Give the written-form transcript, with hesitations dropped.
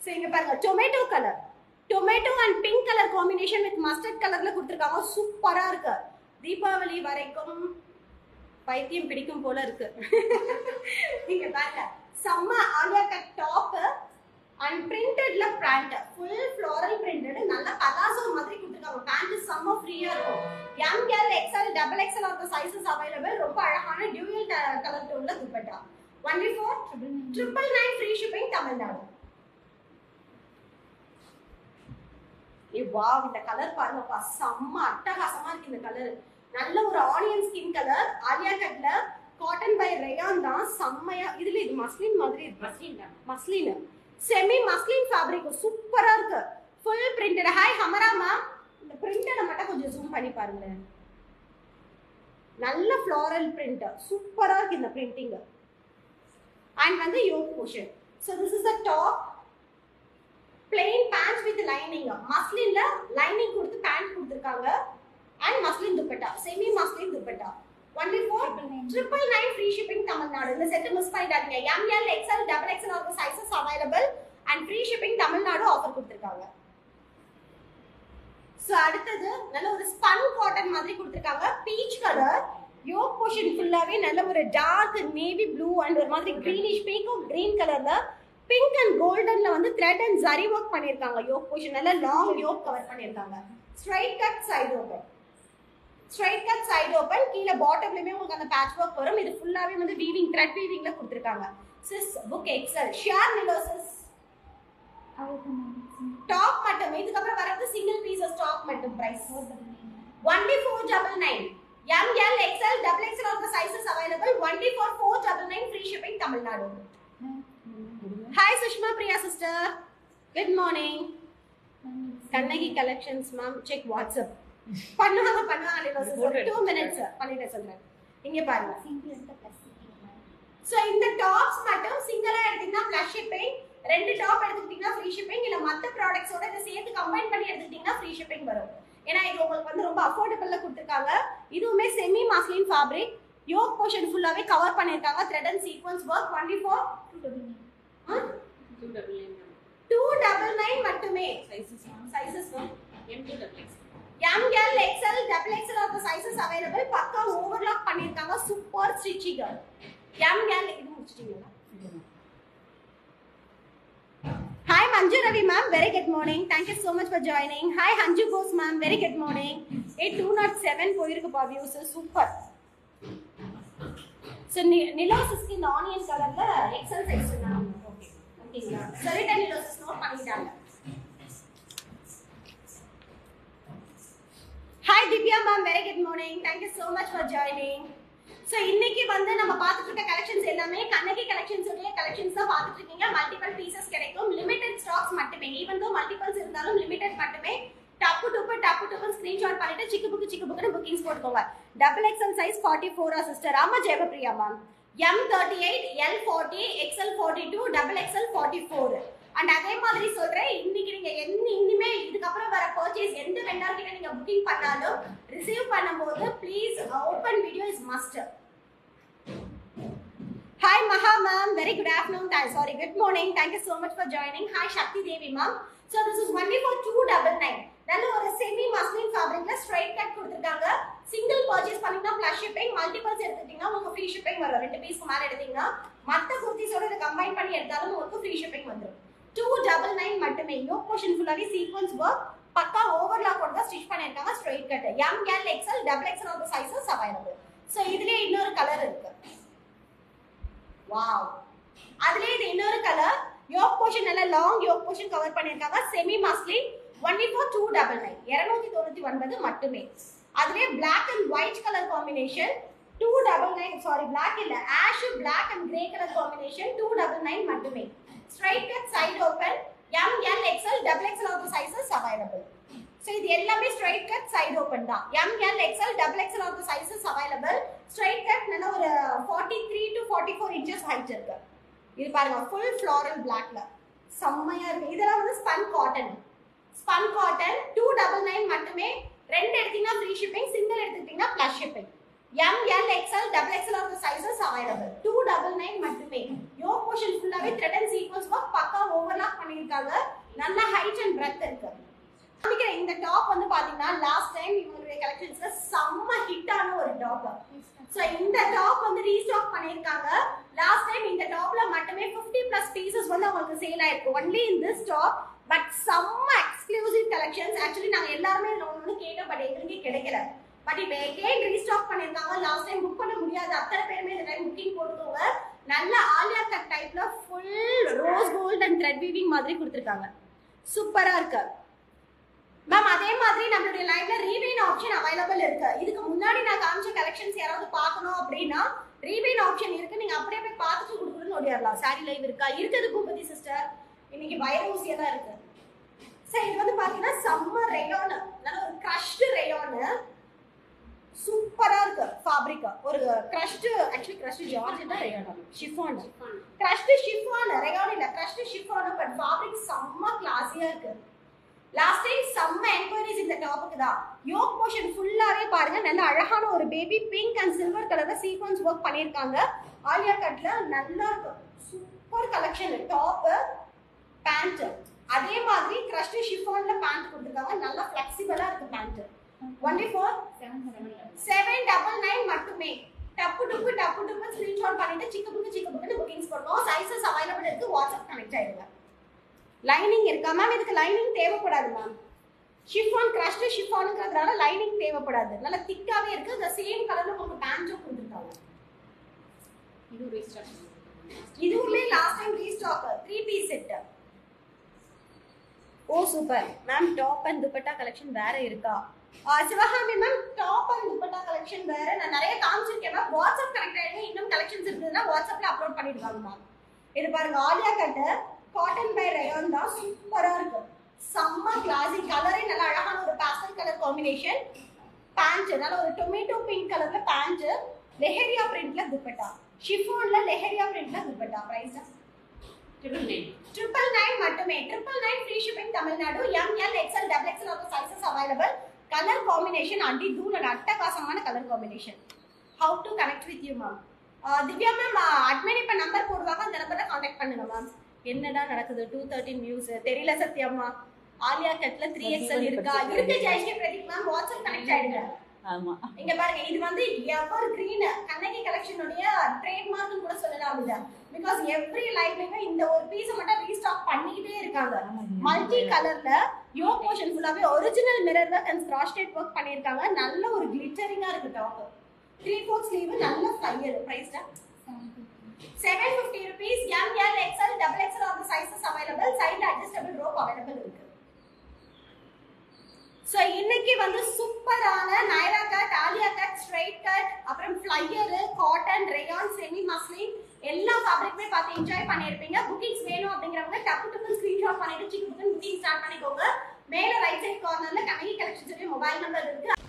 So இங்க பாருங்க tomato color. Tomato and pink color combination with mustard colorல கொடுத்திருக்காங்க. சூப்பரா இருக்கு. தீபாவளி வரைக்கும் பைத்தியம் பிடிக்கும் போல இருக்கு. இங்க பாருங்க. செம்ம ஆலியா கட் டாப் and printedல pant. Full floral printed. நல்ல palazzo மாதிரி கொடுத்திருக்காங்க. Pant செம்ம ஃப்ரீயா இருக்கும். ML, XL, XXL of the sizes available. ரொம்ப அழகான dual color tone dupatta. Only for 999 free shipping Tamil Nadu. Wow இந்த கலர் பாருங்கப்பா செம்ம அட்டகாசமா இருக்கு இந்த கலர் நல்ல ஒரு ஆனியன் ஸ்கின் கலர் ஆலியா கட்ல காட்டன் பை ரயான் தான் செம்மையா இதுல இது மஸ்லின் மாதிரி இருக்கு மஸ்லின் செமி மஸ்லின் ஃபேப்ரிக் சூப்பரா இருக்கு full printed hi Hamara ma'am இந்த பிரிண்டட மட்டும் கொஞ்சம் ஜூம் பண்ணி பாருங்க நல்ல ஃப்ளோரல் பிரிண்ட் சூப்பரா இருக்கு இந்த பிரிண்டிங் and வந்து yoke portion so this is the top plain pants with lining muslin la lining கொடுத்து pant கொடுத்திருக்காங்க and muslin dupatta semi muslin dupatta only for 999 free shipping Tamil Nadu இந்த set miss பண்ணிடாதீங்க ML XL XXL all the sizes available and free shipping Tamil Nadu offer கொடுத்திருக்காங்க so அடுத்து நல்ல ஒரு spun cotton மாதிரி கொடுத்திருக்காங்க peach color yoke portion ஃபுல்லாவே நல்ல ஒரு dark navy blue and ஒரு மாதிரி greenish peacock green colorல pink and golden la வந்து thread and zari work பண்ணிருக்காங்க yoke portion நல்ல long yoke cover பண்ணிருக்காங்க straight cut side open கீழ bottomலயே உங்களுக்கு அந்த patch work வரும் இது ஃபுல்லாவே வந்து weaving thread weaving ல கொடுத்திருக்காங்க sis book XL sheer nillosis top மட்டும் இதுக்கு அப்புறம் வரது single pieces top மட்டும் price only 499 ML XL XXL of the sizes available only for 499 free shipping Tamil Nadu Hi Sushma Priya sister. Good morning. Kannaki collections ma'am check WhatsApp. பண்ணுவாங்க sister 2 minutes பண்ணிட்ட சொல்றேன். இங்க பாருங்க. So இந்த tops மட்டும் சிங்கிளா எடுத்தீங்கன்னா plus shipping, ரெண்டு டாப் எடுத்துக்கிட்டீங்கன்னா free shipping இல்ல மத்த ப்ராடக்ட்ஸ் ஓட இத சேர்த்து கம்பைன் பண்ணி எடுத்துக்கிட்டீங்கன்னா free shipping வரும். ஏனா இது உங்களுக்கு வந்து ரொம்ப அஃபோர்டபிள்ல கொடுத்திருக்காங்க. இதுவுமே semi muslin fabric. yoke portion ஃபுல்லாவே கவர் பண்ணிருக்காங்க thread and sequence work only for 299 மட்டுமே sizes ML XL XXL of the sizes available பக்கா overlock பண்ணிருக்காங்க super stitching ML இது முடிச்சிட்டீங்களா Hi Manju Ravi ma'am very good morning thank you so much for joining Hi Hanju Bose ma'am very good morning 207 போயிருக்கு பா views super So Nilosis in onion color XL size na okay okay sorry Nilosis note பண்ணிட்டாங்க Hi Divya ma'am very good morning thank you so much for joining So இன்னைக்கு வந்து நம்ம பார்த்துட்டு இருக்க collections எல்லாமே Kannagi collections உடைய கலெக்ஷன்ஸ் தான் பார்த்துட்டு இருக்கீங்க மல்டிபிள் பீசஸ் கிடைக்கும் லிமிட்டட் ஸ்டாக்ஸ் மட்டுமே ஈவன் தோ மல்டிபிள்ஸ் இருந்தாலும் லிமிட்டட் மட்டுமே டப்பு டுப்பு ஸ்கிரீன்ஷாட் பண்ணிட்டு சிக்கு புக்குன்னு புக்கிங்ஸ் போட்டுக்கோங்க XXL size 44 சிஸ்டர் ஆமா Jayapriya ma'am M38 L40 XL42 XXL 44 and அதே மாதிரி சொல்றேன் இன்னைக்கு நீங்க இனிமே இதுக்கு அப்புறம் வர பர்ச்சேஸ் எந்த வெண்டர் கிட்ட நீங்க புக்கிங் பண்ணாலும் ரிசீவ் பண்ணும்போது please open video is must Hi Maha ma'am very good afternoon sorry good morning thank you so much for joining Hi Shakti Devi ma'am so this is only for 299 நல்ல ஒரு semi muslin ஃபேப்ரிக்ல straight cut கொடுத்திருக்காங்க single purchase பண்ணீங்கன்னா plus shipping multiples எடுத்துட்டீங்கன்னா உங்களுக்கு free shipping வரும் ரெண்டு பீஸ்க்கு மேல எடுத்தீங்கன்னா மத்த குர்தீஸோட இத கம்பைன் பண்ணி எடுத்தாலும் உங்களுக்கு free shipping வந்துரும் 299 மட்டுமே yoke portion ஃபுல்லாவே சீக்வென்ஸ் வர்க் பக்கா ஓவர்லாக் ஓட ஸ்டிட்ச் பண்ணிருக்காங்க straight cut ML XL XXL of the sizes available so இதுலயே இன்னொரு கலர் இருக்கு வாவ் அதுலயே இது இன்னொரு கலர் yoke portion நல்ல லாங் yoke portion கவர் பண்ணிருக்காங்க செமி மஸ்லின் only for 299 299 மட்டுமே அதுவே black and white color combination 299 sorry black இல்ல ash black and grey color combination 299 மட்டுமே straight cut side open ML XL XXL of the sizes available so இது எல்லாமே straight cut side open தான் ML XL XXL of the sizes available straight cut நல்ல ஒரு 43 to 44 inches height இருக்கு இது பாருங்க full floral blackல செம்மையா இருக்கு இதெல்லாம் வந்து spun cotton 299 மட்டுமே ரெண்டு எடுத்தீங்கன்னா free shipping single எடுத்துட்டீங்கன்னா plus shipping M, L, XL, XXL of the sizes available. 299 மட்டுமே. Yoke portion ஃபுல்லாவே thread and sequence work பக்கா overlap பண்ணிருக்காங்க. நல்ல height and breadth இருக்கு. இந்த டாப் வந்து பாத்தீங்கன்னா லாஸ்ட் டைம் இவங்களுடைய கலெக்ஷன்ஸ்ல செம்ம ஹிட்டான ஒரு டாப். சோ இந்த டாப் வந்து ரீஸ்டாக் பண்ணிருக்காங்க. லாஸ்ட் டைம் இந்த டாப்ல மட்டுமே 50+ பீசஸ் வந்து உங்களுக்கு சேல் ஆயிருக்கு. only in this top but செம்ம எக்ஸ்க்ளூசிவ் கலெக்ஷன்ஸ். ஆக்சுவலி நாங்க எல்லாரும் இதுல ஒன்னு கேட்ட பட் எங்களுக்கு கிடைக்கல. பட் இப்போ again ரீஸ்டாக் பண்ணிருக்காங்க. லாஸ்ட் டைம் புக் பண்ண முடியாது அத்தனை பேருமே இந்த டைம் புக்கிங் போட்டுக்கோங்க. நல்ல ஆலியா கட் டைப்ல full rose gold and thread weaving மாதிரி கொடுத்திருக்காங்க. சூப்பரா இருக்கு. மேம் அதே மாதிரி நம்மளுடைய லைவ்ல ரீவைன் ஆப்ஷன் அவைலபிள் இருக்கு. இதுக்கு முன்னாடி நான் காமிச்ச கலெக்ஷன்ஸ் யாராவது பார்க்கணும் அப்படின்னா ரீவைன் ஆப்ஷன் இருக்கு. நீங்க அப்படியே போய் பார்த்துட்டு கொடுக்கணும்னு ஓடிடலாம். சாரி லைவ் இருக்கா? இருக்குது பூபதி சிஸ்டர். இன்னைக்கு வயரூசியா தான் இருக்கு. சரி இது வந்து பாத்தீங்கன்னா செம்ம ரேயான். நல்ல ஒரு கிரஷ்டு ரேயான். சூப்பரா இருக்கு ஃபேப்ரிக். ஒரு crushed actually crushed georgette rayon. Chiffon. Crushed chiffon rayon இல்ல கிரஷ்டு ஷிஃபான் பட் ஃபேப்ரிக் செம்ம கிளாஸியா இருக்கு. லாஸ்ட் டைம் செம்ம என்கொயரிஸ் இந்த டாப்புக்கு தான். யோக் போர்ஷன் ஃபுல்லாவே பாருங்க நல்ல அழகான ஒரு பேபி பிங்க் அண்ட் சில்வர் கலர்ல சீக்வென்ஸ் ஒர்க் பண்ணிருக்காங்க. ஆலியா கட்ல நல்லா இருக்கு. Super collection. டாப் பேண்ட் அதே மாதிரி கிரஷ்டு ஷிஃபான்ல பேண்ட் கொடுத்திருக்காங்க. நல்லா ஃபிளெக்சிபிளா இருக்கு பேண்ட். only for 799 மட்டுமே. டப்பு டுப்பு ஸ்கிரீன்ஷாட் பண்ணிட்டு சிக்கப்புக்கு புக்கிங்ஸ் பண்ணனும். சைஸஸ் அவைலபிள் இருக்கு. வாட்ஸ்அப் கனெக்ட் ஆயிடுங்க. லைனிங் இருக்கா மேம்? இதுக்கு லைனிங் தேவைப்படாது மேம். ஷிஃபான் கிரஷ்டு ஷிஃபான்ங்கிறதுனால லைனிங் தேவைப்படாது. நல்ல திக்காவே இருக்கு. the சேம் கலர்ல உங்களுக்கு பேண்ட்டும் கொடுத்திருக்காங்க. இது ரீஸ்டாக். இதுவுமே last time restock 3 piece set. Oh super ma'am. Top and dupatta collection வேற இருக்கா? Sivakami ma'am top and dupatta collection வேற நான் நிறைய காமிச்சிருக்கேன் மேம். வாட்ஸ்அப் கனெக்ட் ஆயிடுங்க. இன்னும் கலெக்ஷன்ஸ் இருக்குதுன்னா வாட்ஸ்அப்ல அப்லோட் பண்ணிடுவாங்க மேம். இது பாருங்க Alia cut cotton by rayon தான். சூப்பரா இருக்கு. செம்ம கிளாஸி. கலரே நல்ல அழகான ஒரு பாஸ்டல் கலர் காம்பினேஷன். பேண்ட் நல்ல ஒரு டொமேட்டோ பிங்க் கலர்ல பேண்ட். லெஹரியா பிரிண்ட்ல துப்பட்டா. ஷிஃபான்ல லெஹரியா பிரிண்ட்ல துப்பட்டா. பிரைஸ் 999 மட்டுமே. 999 free shipping Tamil Nadu. M, L, XL, XXL of sizes available. Colour combination அடி தூள் அட்டகாசமான colour combination. How to connect with you ma'am? Divya ma'am admin இப்ப நம்பர் போடுவாங்க. அந்த நம்பரை கான்டாக்ட் பண்ணுங்க மேம். என்னடா நடக்குது? 213 வியூஸ் தெரியல சத்யாமா. ஆலியா கட்ல 3XL இருக்கா? இருக்கு Jayashree Pradeep ma'am. WhatsApp connect ஆயிடுங்க. ஆமா இங்க பாருங்க. இது வந்து எவர் கிரீன் கண்ணகி கலெக்ஷனுடைய ட்ரேட்மார்க்னு கூட சொல்லலாம் இத. பிகாஸ் எவ்ரி லைவ்லங்க இந்த ஒரு பீஸ் மட்டும் ரீஸ்டாக் பண்ணிட்டே இருக்காங்க. மல்டி கலர்ல யோக் போர்ஷன் ஃபுல்லாவே original mirror work and cross state work பண்ணிருக்காங்க. நல்ல ஒரு கிளிட்டரிங்கா இருக்கு டாப். 3/4 ஸ்லீவ் நல்ல flare. Price 750 rupees. M, L, XL, XXL of the sizes available. Side adjustable rope available இருக்கு. சோ இன்னைக்கு வந்து சூப்பரான Naira cut, Alia cut, straight cut, அப்புறம் flare, cotton, rayon, semi muslin எல்லா ஃபேப்ரிக்குமே பார்த்து என்ஜாய் பண்ணிருப்பீங்க. புக்கிங்ஸ் வேணும் அப்படிங்கறவங்க டப்பு ஸ்கிரீன்ஷாட் பண்ணிட்டு புக்கிங் ஸ்டார்ட் பண்ணிக்கோங்க. மேல ரைட் சைடு கார்னர்ல கண்ணகி கலெக்ஷன்ஸ் மொபைல் நம்பர் இருக்கு.